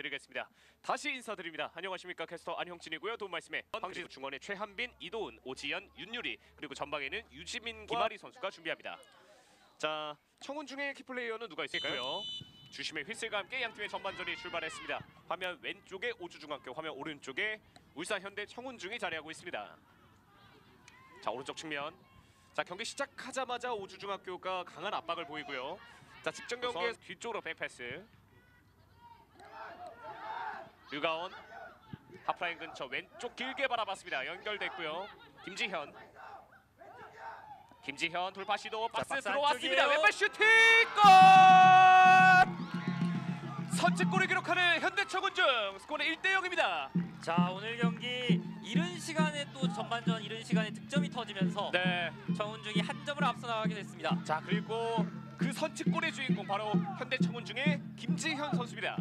말씀드리겠습니다. 다시 인사드립니다. 안녕하십니까, 캐스터 안형진이고요. 도움 말씀에 황지수 중원의 최한빈, 이도훈, 오지연, 윤유리, 그리고 전방에는 유지민과 김아리 선수가 준비합니다. 자, 청운중의 키플레이어는 누가 있을까요? 주심의 휘슬과 함께 양팀의 전반전이 출발했습니다. 화면 왼쪽에 오주중학교, 화면 오른쪽에 울산현대 청운중이 자리하고 있습니다. 자, 오른쪽 측면. 자, 경기 시작하자마자 오주중학교가 강한 압박을 보이고요. 자, 직전 경기에 뒤쪽으로 백패스. 류가온 하프라인 근처 왼쪽 길게 바라봤습니다. 연결됐고요. 김지현 돌파 시도. 박스 들어왔습니다. 왼발 슈팅! 골! 선취골을 기록하는 현대청운중. 스코어는 1대0입니다. 자, 오늘 경기 이른 시간에 또 전반전 이른 시간에 득점이 터지면서 청운중이 한 점을 앞서 나가게 됐습니다. 자, 그리고 그 선취골의 주인공 바로 현대청운중의 김지현 선수입니다.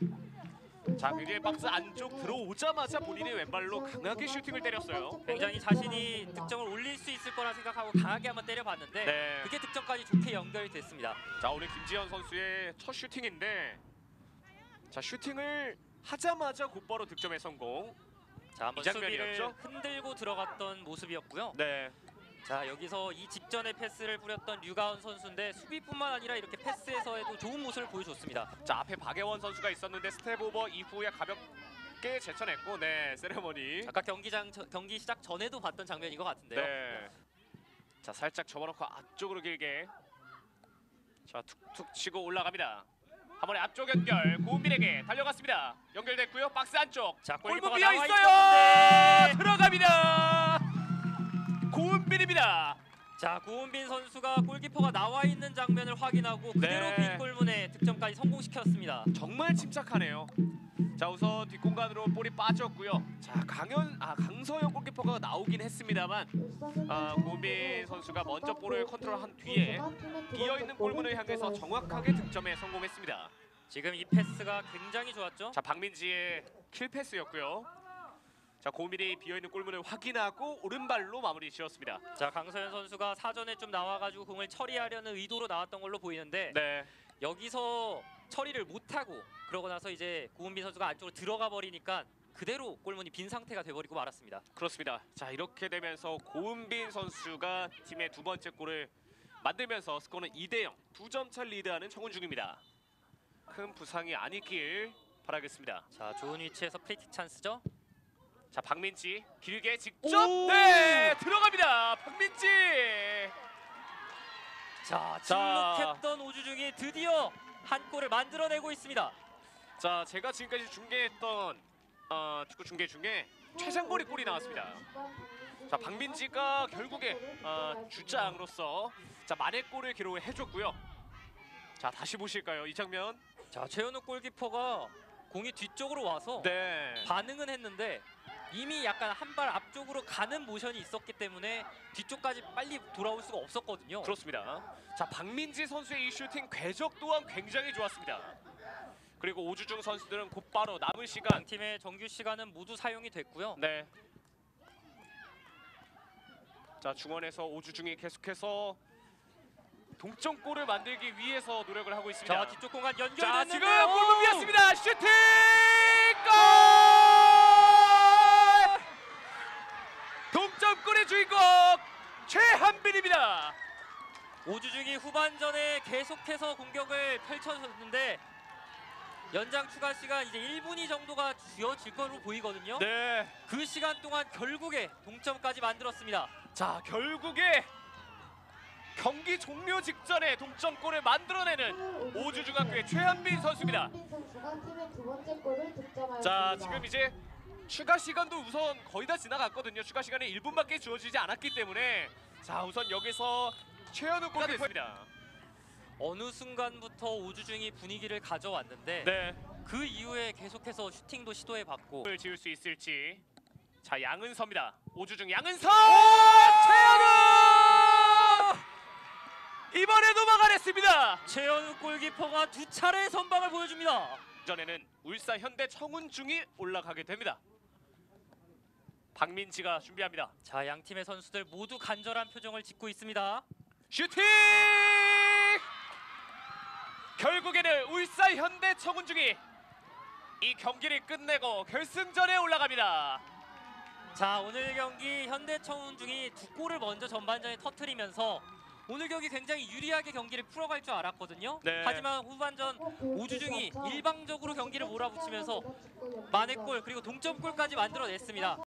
자, 굉장히 박스 안쪽 들어오자마자 본인의 왼발로 강하게 슈팅을 때렸어요. 굉장히 자신이 득점을 올릴 수 있을 거라 생각하고 강하게 한번 때려봤는데 그게 득점까지 좋게 연결이 됐습니다. 자, 오늘 김지현 선수의 첫 슈팅인데, 자, 슈팅을 하자마자 곧바로 득점에 성공. 자, 한번 수비를 흔들고 들어갔던 모습이었고요. 자, 여기서 이 직전에 패스를 뿌렸던 류가온 선수인데 수비뿐만 아니라 이렇게 패스에서에도 좋은 모습을 보여줬습니다. 자, 앞에 박예원 선수가 있었는데 스텝 오버 이후에 가볍게 제쳐냈고, 세레머니. 아까 경기 시작 전에도 봤던 장면인 것 같은데요. 자, 살짝 접어놓고 앞쪽으로 길게. 자, 툭툭 치고 올라갑니다. 한 번에 앞쪽 연결. 고은빈에게 달려갔습니다. 연결됐고요. 박스 안쪽. 자, 골문 비어 있어요. 들어갑니다. 고은빈입니다. 자, 고은빈 선수가 골키퍼가 나와 있는 장면을 확인하고 그대로 빈 골문에 득점까지 성공시켰습니다. 정말 침착하네요. 자, 우선 뒷공간으로 볼이 빠졌고요. 자, 강서영 골키퍼가 나오긴 했습니다만, 고은빈 선수가 먼저 볼을 컨트롤한 뒤에 비어있는 골문을 향해서 정확하게 득점에 성공했습니다. 지금 이 패스가 굉장히 좋았죠. 자, 박민지의 킬 패스였고요. 자, 고은빈이 비어있는 골문을 확인하고 오른발로 마무리 지었습니다. 자, 강서현 선수가 사전에 좀 나와가지고 공을 처리하려는 의도로 나왔던 걸로 보이는데 여기서 처리를 못하고 그러고 나서 이제 고은빈 선수가 안쪽으로 들어가 버리니까 그대로 골문이 빈 상태가 돼버리고 말았습니다. 그렇습니다. 자, 이렇게 되면서 고은빈 선수가 팀의 두 번째 골을 만들면서 스코어는 2대0, 2점 차 리드하는 청운중입니다. 큰 부상이 안 있길 바라겠습니다. 자, 좋은 위치에서 프리킥 찬스죠. 자, 박민지 길게 직접 들어갑니다. 박민지. 자, 침묵했던 오주중이 드디어 한 골을 만들어내고 있습니다. 자, 제가 지금까지 중계했던 축구 중계 중에 최장거리 골이 나왔습니다. 자, 박민지가 결국에 주장으로서 만회골을 기록을 해줬고요. 자, 다시 보실까요, 이 장면? 자, 최현욱 골키퍼가 공이 뒤쪽으로 와서 반응은 했는데 이미 약간 한 발 앞쪽으로 가는 모션이 있었기 때문에 뒤쪽까지 빨리 돌아올 수가 없었거든요. 그렇습니다. 자, 박민지 선수의 이 슈팅 궤적 또한 굉장히 좋았습니다. 그리고 오주중 선수들은 곧바로 남은 시간, 팀의 정규 시간은 모두 사용이 됐고요. 자, 중원에서 오주중이 계속해서 동점골을 만들기 위해서 노력을 하고 있습니다. 자, 뒤쪽 공간 연결됐는데요. 자, 지금 골문 비었습니다. 슈팅! 골! 동점골의 주인공 최한빈입니다. 오주중이 후반전에 계속해서 공격을 펼쳐졌는데 연장 추가 시간 이제 1분이 정도가 쥐어질 것으로 보이거든요. 그 시간 동안 결국에 동점까지 만들었습니다. 자, 결국에 경기 종료 직전에 동점골을 만들어내는 오주중학교의 최한빈 선수입니다. 자, 지금 이제 추가 시간도 우선 거의 다 지나갔거든요. 추가 시간에 1분밖에 주어지지 않았기 때문에, 자, 우선 여기서 최현욱 골이 됐습니다. 어느 순간부터 오주중이 분위기를 가져왔는데 그 이후에 계속해서 슈팅도 시도해봤고 골을 지을 수 있을지. 자, 양은서입니다. 오주중 양은서! 최현욱! 이번에도 막아냈습니다. 최현욱 골키퍼가 두 차례 선방을 보여줍니다. 전에는 울산 현대 청운중이 올라가게 됩니다. 박민지가 준비합니다. 자, 양 팀의 선수들 모두 간절한 표정을 짓고 있습니다. 슈팅! 결국에는 울산 현대 청운중이 이 경기를 끝내고 결승전에 올라갑니다. 자, 오늘 경기 현대청운중이 2골을 먼저 전반전에 터뜨리면서 오늘 경기 굉장히 유리하게 경기를 풀어갈 줄 알았거든요. 네. 하지만 후반전 오주중이 일방적으로 경기를 몰아붙이면서 만회골 그리고 동점골까지 만들어냈습니다.